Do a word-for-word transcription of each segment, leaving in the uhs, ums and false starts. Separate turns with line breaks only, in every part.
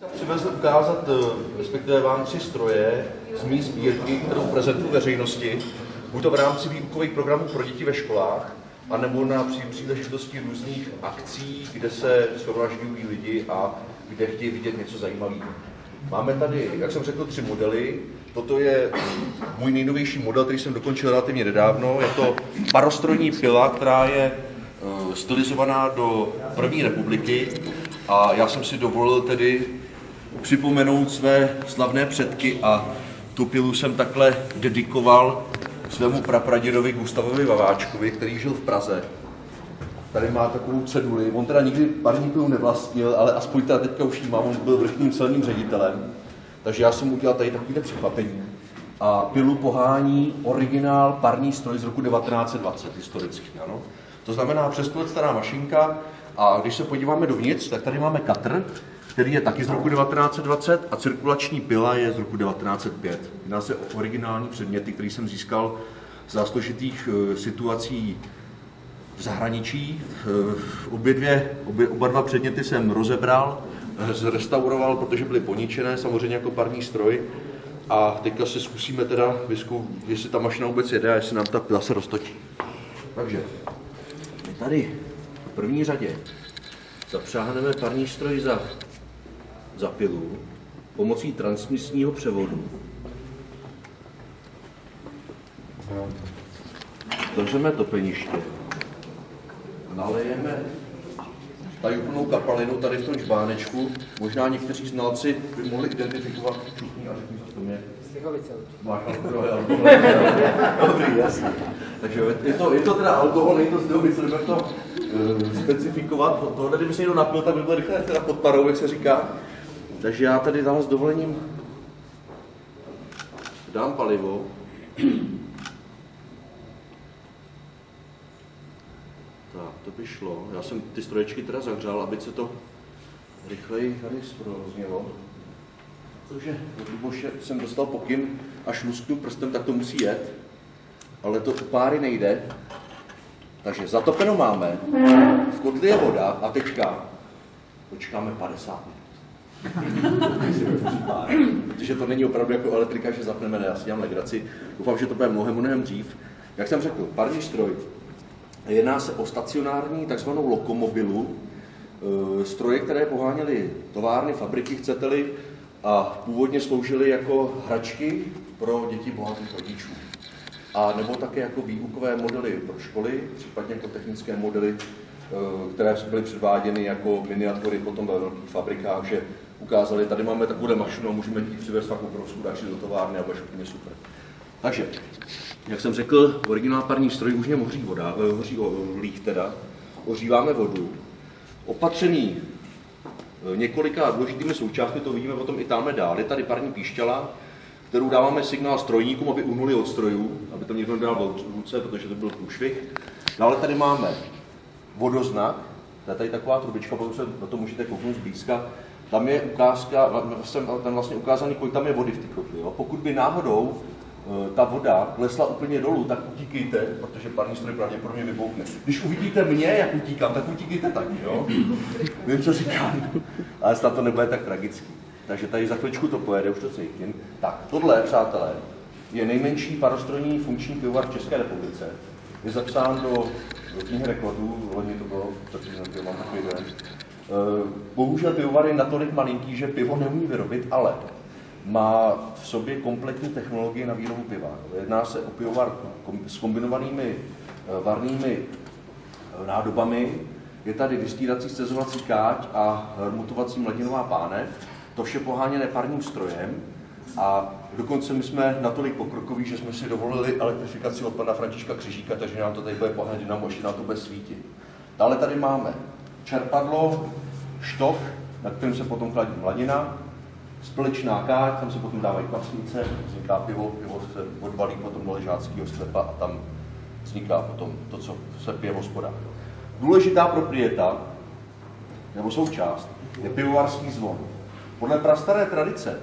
Přivezl ukázat, respektive vám tři stroje z mý sbírky, kterou prezentuji veřejnosti, buď to v rámci výukových programů pro děti ve školách, anebo na příležitosti různých akcí, kde se shromažďují lidi a kde chtějí vidět něco zajímavého. Máme tady, jak jsem řekl, tři modely. Toto je můj nejnovější model, který jsem dokončil relativně nedávno. Je to parostrojní pila, která je uh, stylizovaná do první republiky. A já jsem si dovolil tedy připomenout své slavné předky a tu pilu jsem takhle dedikoval svému prapradědovi Gustavovi Vaváčkovi, který žil v Praze. Tady má takovou ceduli. On teda nikdy parní pilu nevlastnil, ale aspoň teda teďka už jí mám, on byl vrchním celním ředitelem. Takže já jsem mu udělal tady takovýhle překvapení. A pilu pohání originál parní stroj z roku devatenáct set dvacet, historicky. Ano? To znamená přes sto let stará mašinka. A když se podíváme dovnitř, tak tady máme katr, který je taky z roku devatenáct set dvacet a cirkulační pila je z roku devatenáct set pět. Jedná se o originální předměty, který jsem získal za složitých uh, situací v zahraničí. Uh, obě dvě, obě, oba dva předměty jsem rozebral, zrestauroval, protože byly poničené, samozřejmě jako parní stroj. A teďka se zkusíme teda vyzkoušet, jestli ta mašina vůbec jede a jestli nám ta pila se roztočí. Takže my tady v první řadě zapřáhneme parní stroj za, za pilu pomocí transmisního převodu. Otevřeme topeniště. Nalejeme tady úplnou kapalinu tady v tom žbánečku. Možná někteří znalci by mohli identifikovat čutní a řekni, co to je.
Slichovice.
Máš alkohol, alkohol. Dobrý, jasný. Takže je to, je to teda alkohol, není to slichovice, jdeme to uh, specifikovat. Tohle, kdyby se někdo napil, tak by bylo rychle teda pod parou, jak se říká. Takže já tady dám s dovolením dám palivo. Tak, to by šlo. Já jsem ty stroječky teda zahřál, aby se to rychleji tady zproznělo. Protože od Luboše jsem dostal pokyn, až lusknu prstem, tak to musí jet. Ale to u páry nejde. Takže zatopeno máme, v kotli je voda a teďka počkáme padesát minut. Protože to není opravdu jako elektrika, že zapneme, ne, já si dělám legraci. Doufám, že to bude mnohem, mnohem dřív. Jak jsem řekl, parní stroj. Jedná se o stacionární takzvanou lokomobilu, stroje, které poháněly továrny, fabriky, chcete-li, a původně sloužily jako hračky pro děti bohatých rodičů. A nebo také jako výukové modely pro školy, případně jako technické modely, které byly předváděny jako miniatury potom ve velkých fabrikách, že ukázali, tady máme takovou mašinu a můžeme ji přivést fakt obrovskou dači do továrny a bude úplně super. Takže, jak jsem řekl, originál parní stroj už něm hoří voda, hoří líh teda, ohříváme vodu, opatřený několika důležitými součástmi, to vidíme potom i tamhle dál. Je tady parní píšťala, kterou dáváme signál strojníkům, aby uhnuli od strojů, aby to někdo nedal v ruce, protože to byl průšvih. Dále tady máme vodoznak, to je tady taková trubička, potom se na to můžete kouknout zblízka. Tam je ukázka, tam vlastně ukázaný, kolik tam je vody v té kotli. Pokud by náhodou ta voda klesla úplně dolů, tak utíkejte, protože parní stroj pravděpodobně vyboukne. Když uvidíte mě, jak utíkám, tak utíkejte taky, jo? Vím, co říkám, ale snad to nebude tak tragický. Takže tady za chvíličku to pojede, už to cítím. Tak, tohle, přátelé, je nejmenší parostrojní funkční pivovar v České republice. Je zapsán do, do knihy rekordů, hodně to bylo, protože mám takový dojem. Bohužel pivovar je natolik malinký, že pivo neumí vyrobit, ale má v sobě kompletní technologii na výrobu piva. Jedná se o pivovar s kombinovanými varnými nádobami. Je tady vystýrací scezovací káť a mutovací mladinová pánev. To vše poháněné parním strojem. A dokonce my jsme natolik pokrokoví, že jsme si dovolili elektrifikaci od pana Františka Křižíka, takže nám to tady bude pohánět dynamo, ještě nám to bude svítit. Dále tady máme čerpadlo, štok, na kterém se potom chladí mladina, společná káť, tam se potom dávají kvasnice, vzniká pivo, pivo se odbalí potom do ležáckého sklepa a tam vzniká potom to, co se pije v hospodách. Důležitá proprieta, nebo součást, je pivovarský zvon. Podle prastaré tradice,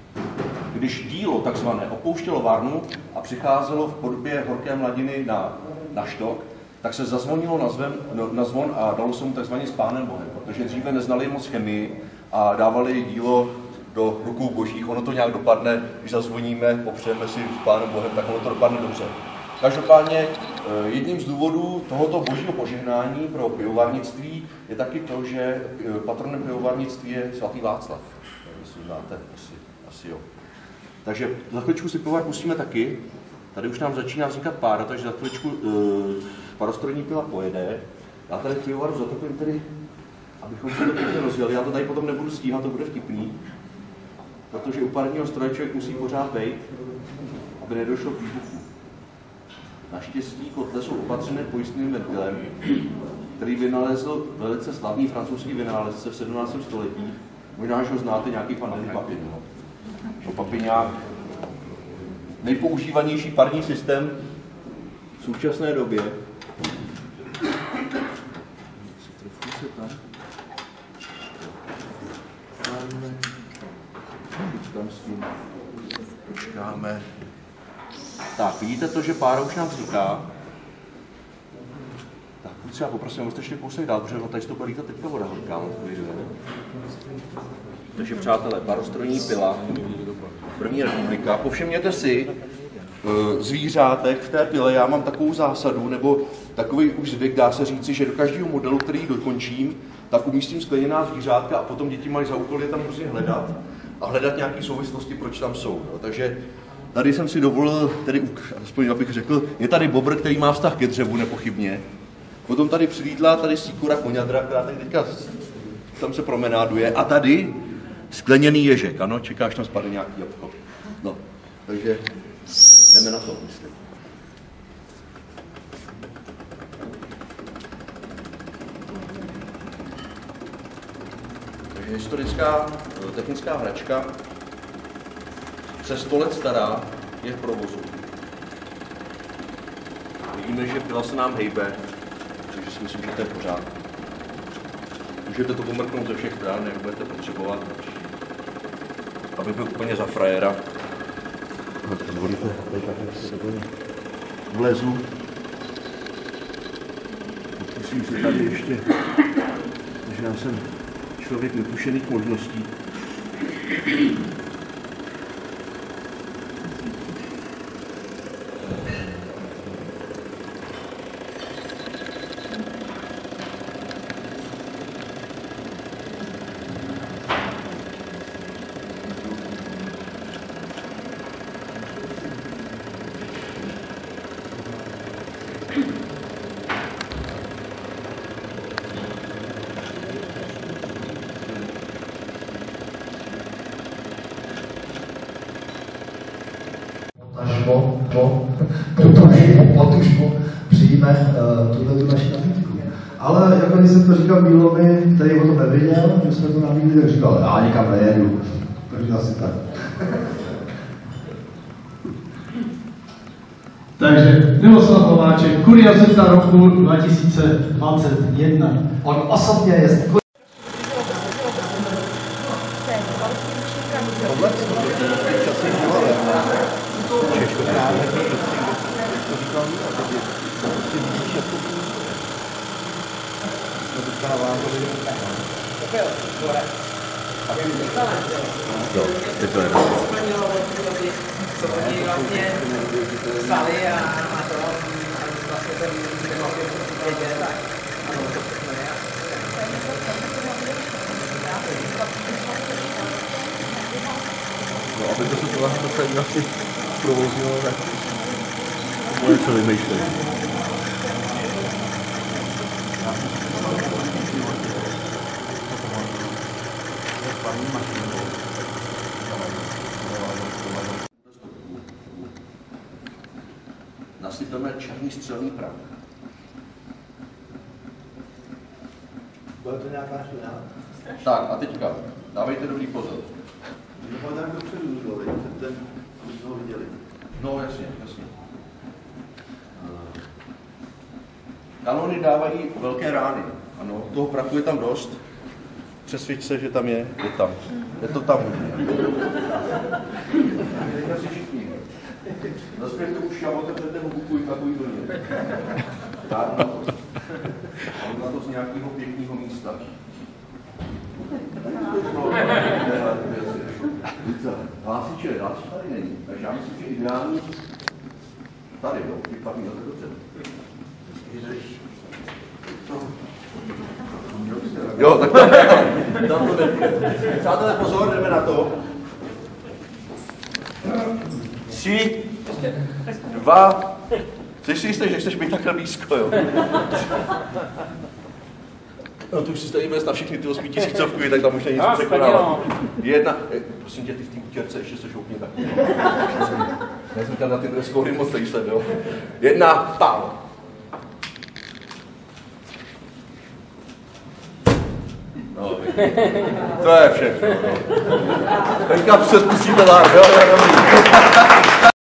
když dílo takzvané opouštělo varnu a přicházelo v podobě horké mladiny na, na štok, tak se zazvonilo na, zvem, na zvon a dalo se mu takzvaně s pánem Bohem, protože dříve neznali moc chemii a dávali dílo do rukou božích. Ono to nějak dopadne, když zazvoníme, popřejeme si s Pánem Bohem, tak ono to dopadne dobře. Každopádně jedním z důvodů tohoto božího požehnání pro pivovarnictví je taky to, že patronem pivovarnictví je svatý Václav. Jestli znáte, asi, asi jo. Takže za chvíličku si pivovar pustíme taky. Tady už nám začíná vznikat pára, takže za chvíličku uh, parostrojní pila pojede. Já tady pivovaru zatopím tedy, abychom se to pěkně rozjeli. Já to tady potom nebudu stíhat, to bude vtipný. Protože u parního stroje člověk musí pořád bejt, aby nedošlo k výbuchu. Naštěstí kotle jsou opatřené pojistným ventilem, který vynalezl velice slavný francouzský vynálezce v sedmnáctém století. Možná, že ho znáte, nějaký pan Henri Papin. No. Papiňák. Nejpoužívanější parní systém v současné době. Tam s tím počkáme. Tak, vidíte to, že pára už nám vzniká. Tak, kluci, já poprosím, abyste ještě kousek dál, protože tady to bude lítat teďka voda horká. Takže, přátelé, parostrojní pila, první republika. Povšimněte si, zvířátek v té pile, já mám takovou zásadu, nebo takový už zvyk, dá se říci, že do každého modelu, který dokončím, tak umístím skleněná zvířátka a potom děti mají za úkol je tam prostě hledat a hledat nějaké souvislosti, proč tam jsou. No. Takže tady jsem si dovolil, tedy aspoň abych řekl, je tady bobr, který má vztah ke dřevu nepochybně. Potom tady přilítla tady síkura koňadra, která tady teďka tam se promenáduje. A tady skleněný ježek, ano, čeká, až tam spadne nějaký jabko. No, takže jdeme na to, myslím. Takže historická technická hračka, přes sto let stará, je v provozu. Vidíme, že pila se nám hejbe, takže si myslím, že to je pořád. Můžete to pomrknout ze všech stran, jak budete potřebovat, aby byl úplně za frajera. Zvolíte, tady takhle vlezu. Pokusím se tady ještě, že já jsem člověk netušených možností.
Po, po, potužbu, potužbu přijme uh, tuhle tu naši nabídku. Ale jako když jsem to říkal Mílovi, který o tom nevěděl, my jsme to nabídli, tak říkal, já nikam nejedu. Takže asi tak.
Takže Miloslav Nováček, kuriozita roku dva tisíce dvacet jedna.
On osobně je
Jo, teď to je
co oni vlastně psali a, a to vlastně ten vědět, tak ano, to všechno je.
No, aby to se tohle to celý asi provoznilo, tak to bude co vymýšlet. Nasypeme černý střelný prach.
Bude to nějaká špina?
Tak a teďka, dávejte dobrý pozor.
Dopadne jak dopředu zlo, ten, když ho viděli.
No jasně, jasně. Kanony dávají velké rány. Ano, toho prachu je tam dost. Přesvědč se, že tam je, je tam. Je to tam. Teďka si všichni. Zaspějte už a otevřete ho buku i takový vlně. Tak na to. A na to z nějakého pěkného místa. Hlásiče, hlásič tady není. Takže já myslím, že ideální tady, jo, vypadný, no to dobře. Jo, tak tam, tam to jde. Přátelé, pozor, jdeme na to. Tři, dva, jsi si jistý, že chceš být takhle blízko, jo? No to už si tady vést na všechny ty osmi tisícovky, tak tam už není nic překonávat. Jedna, prosím tě, ty v té útěrce ještě se šoupni tak. Já jsem chtěl na ty skóry moc nejsem, jo? Jedna, tam. No, to je všechno. No. Teďka se spustíte lár, jo?